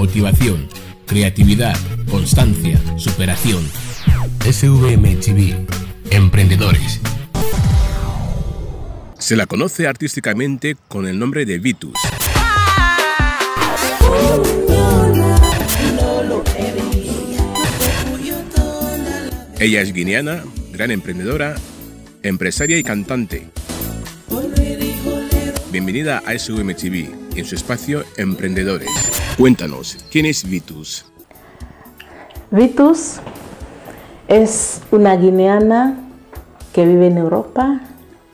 motivación, creatividad, constancia, superación. SVMHB, Emprendedores. Se la conoce artísticamente con el nombre de Vitus. Ella es guineana, gran emprendedora, empresaria y cantante. Bienvenida a SVMTV, en su espacio Emprendedores. Cuéntanos, ¿quién es Vitus? Vitus es una guineana que vive en Europa,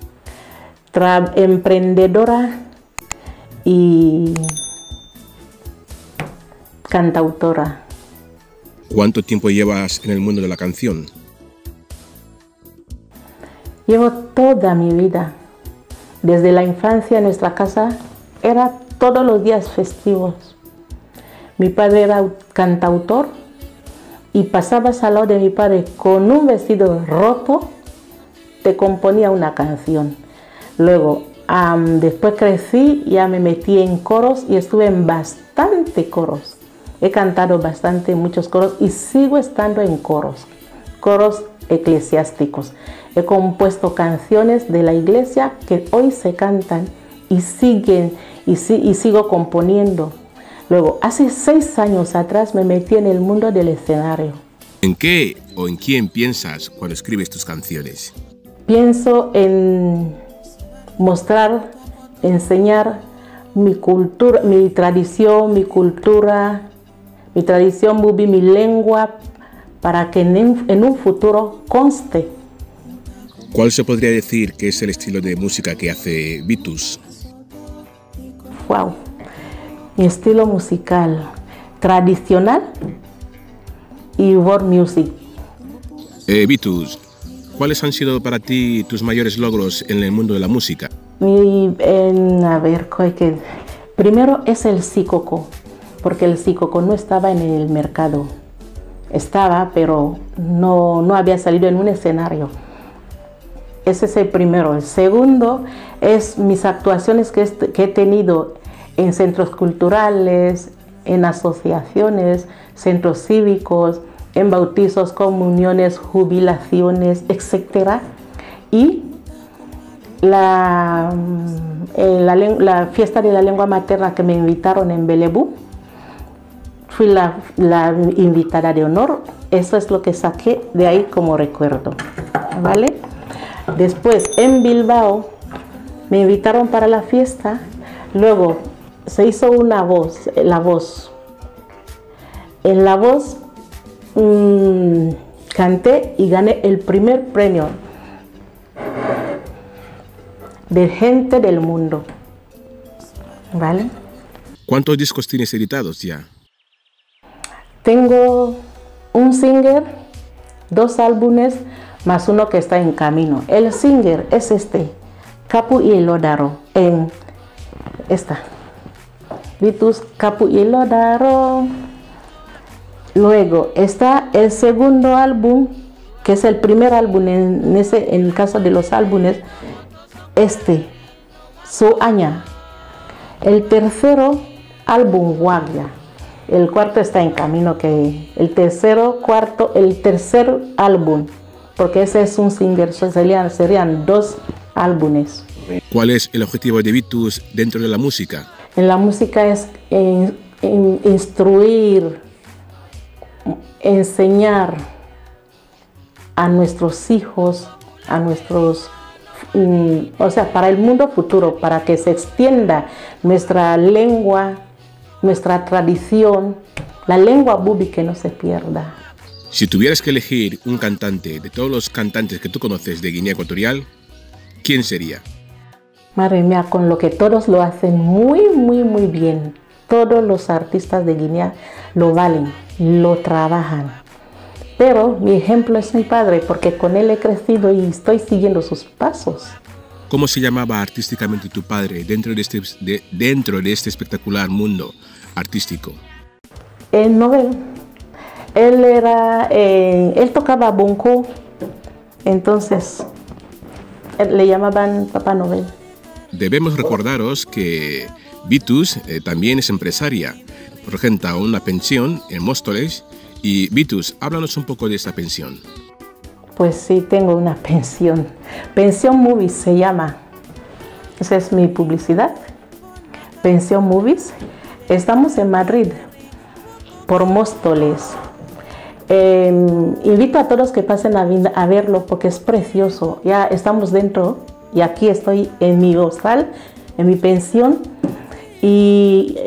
emprendedora y cantautora. ¿Cuánto tiempo llevas en el mundo de la canción? Llevo toda mi vida. Desde la infancia en nuestra casa era todos los días festivos. Mi padre era cantautor y pasabas al lado de mi padre con un vestido roto, te componía una canción. Luego, después crecí, ya me metí en coros y estuve en bastante coros. He cantado bastante en muchos coros y sigo estando en coros eclesiásticos. He compuesto canciones de la iglesia que hoy se cantan y sigo componiendo. Luego, hace 6 años atrás me metí en el mundo del escenario. ¿En qué o en quién piensas cuando escribes tus canciones? Pienso en mostrar, enseñar mi cultura, mi tradición, mi cultura, mi tradición bubi, mi lengua, para que en un futuro conste. ¿Cuál se podría decir que es el estilo de música que hace Vitus? Wow. Mi estilo musical tradicional y world music. Vitus, ¿cuáles han sido para ti tus mayores logros en el mundo de la música? Primero es el sícoco, porque el sícoco no estaba en el mercado. Estaba, pero no había salido en un escenario. Ese es el primero. El segundo es mis actuaciones que he tenido en centros culturales, en asociaciones, centros cívicos, en bautizos, comuniones, jubilaciones, etc. Y la fiesta de la lengua materna que me invitaron en Belebú, fui la invitada de honor. Eso es lo que saqué de ahí como recuerdo, ¿vale? Después, en Bilbao, me invitaron para la fiesta. Luego, se hizo la voz. En la voz, canté y gané el primer premio de gente del mundo, ¿vale? ¿Cuántos discos tienes editados ya? Tengo un single, 2 álbumes, más uno que está en camino. El single es este, Kapu y Elodaro, en esta. Vitus, Kapu y Elodaro. Luego está el segundo álbum, que es el primer álbum en el caso de los álbumes, Soaña. El tercero álbum, Guaglia. El cuarto está en camino, el tercer álbum, porque ese es un single, serían 2 álbumes. ¿Cuál es el objetivo de Vitus dentro de la música? En la música es instruir, enseñar a nuestros hijos, para el mundo futuro, para que se extienda nuestra lengua, nuestra tradición, la lengua bubi, que no se pierda. Si tuvieras que elegir un cantante de todos los cantantes que tú conoces de Guinea Ecuatorial, ¿quién sería? Madre mía, con lo que todos lo hacen muy, muy, muy bien. Todos los artistas de Guinea lo valen, lo trabajan. Pero mi ejemplo es mi padre, porque con él he crecido y estoy siguiendo sus pasos. ¿Cómo se llamaba artísticamente tu padre dentro de este espectacular mundo artístico? Nobel. Él tocaba bongo, entonces le llamaban Papá Nobel. Debemos recordaros que Vitus también es empresaria, regenta una pensión en Móstoles. Y Vitus, háblanos un poco de esta pensión. Pues sí, tengo una pensión. Pensión Movies se llama. Esa es mi publicidad. Pensión Movies. Estamos en Madrid, por Móstoles. Invito a todos que pasen a verlo porque es precioso. Ya estamos dentro y aquí estoy en mi hostal, en mi pensión. Y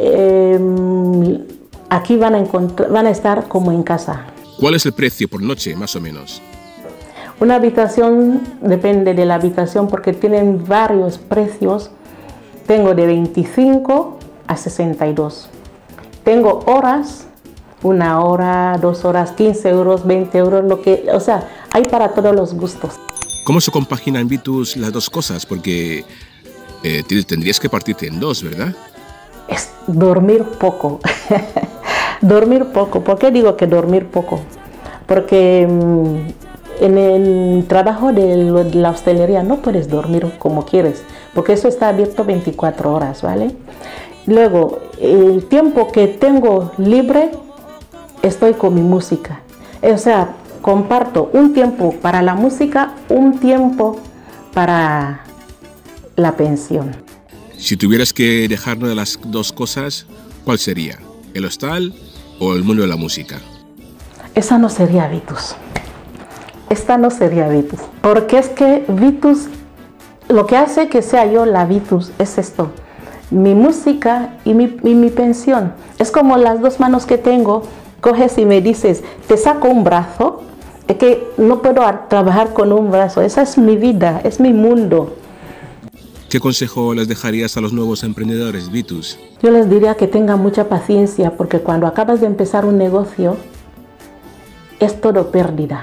aquí van a estar como en casa. ¿Cuál es el precio por noche, más o menos? Una habitación, depende de la habitación porque tienen varios precios. Tengo de 25 a 62. Tengo horas, 1 hora, 2 horas, 15 euros, 20 euros, o sea, hay para todos los gustos. ¿Cómo se compaginan, Vitus, las dos cosas? Porque tendrías que partirte en dos, ¿verdad? Es dormir poco. Dormir poco. ¿Por qué digo que dormir poco? Porque en el trabajo de la hostelería no puedes dormir como quieres, porque eso está abierto 24 horas, ¿vale? Luego, el tiempo que tengo libre, estoy con mi música. O sea, comparto un tiempo para la música, un tiempo para la pensión. Si tuvieras que dejar una de las dos cosas, ¿cuál sería? ¿El hostal o el mundo de la música? Esa no sería Vitus. Esta no sería Vitus. Porque es que Vitus, lo que hace que sea yo la Vitus es esto. Mi música y mi pensión. Es como las dos manos que tengo. Coges y me dices, te saco un brazo. Es que no puedo trabajar con un brazo. Esa es mi vida, es mi mundo. ¿Qué consejo les dejarías a los nuevos emprendedores, Vitus? Yo les diría que tengan mucha paciencia porque cuando acabas de empezar un negocio es todo pérdida.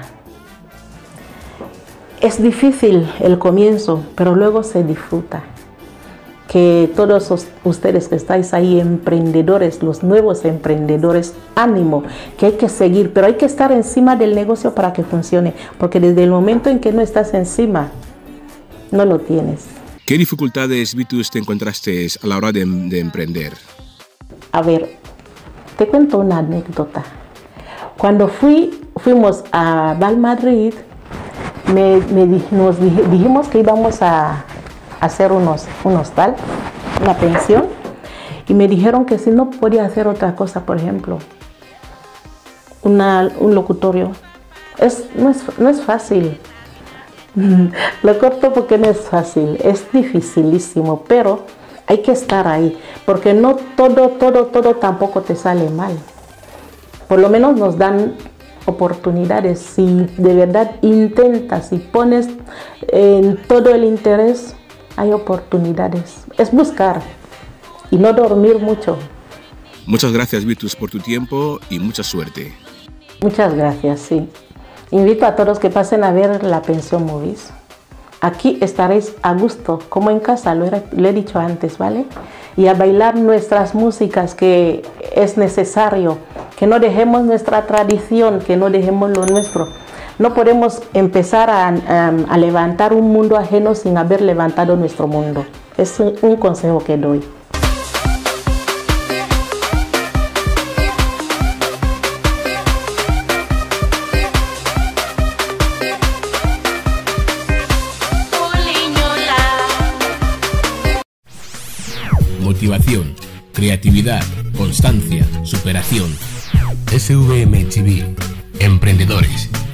Es difícil el comienzo, pero luego se disfruta. Que todos ustedes que estáis ahí, emprendedores, los nuevos emprendedores, ánimo, que hay que seguir, pero hay que estar encima del negocio para que funcione, porque desde el momento en que no estás encima, no lo tienes. ¿Qué dificultades, Vitus, te encontraste a la hora de emprender? A ver, te cuento una anécdota. Cuando fuimos a Valmadrid, nos dijimos que íbamos a hacer un hostal, una pensión, y me dijeron que si no podía hacer otra cosa, por ejemplo, un locutorio. No es fácil. Lo corto porque no es fácil, es dificilísimo, pero hay que estar ahí, porque no todo tampoco te sale mal. Por lo menos nos dan oportunidades. Si de verdad intentas y pones en todo el interés, hay oportunidades. Es buscar y no dormir mucho. Muchas gracias, Vitus, por tu tiempo y mucha suerte. Muchas gracias, sí. Invito a todos que pasen a ver la Pensión Movies. Aquí estaréis a gusto, como en casa, lo he dicho antes, ¿vale? Y a bailar nuestras músicas, que es necesario, que no dejemos nuestra tradición, que no dejemos lo nuestro. No podemos empezar a levantar un mundo ajeno sin haber levantado nuestro mundo. Es un consejo que doy. Motivación, creatividad, constancia, superación. SVM Chivir. Emprendedores.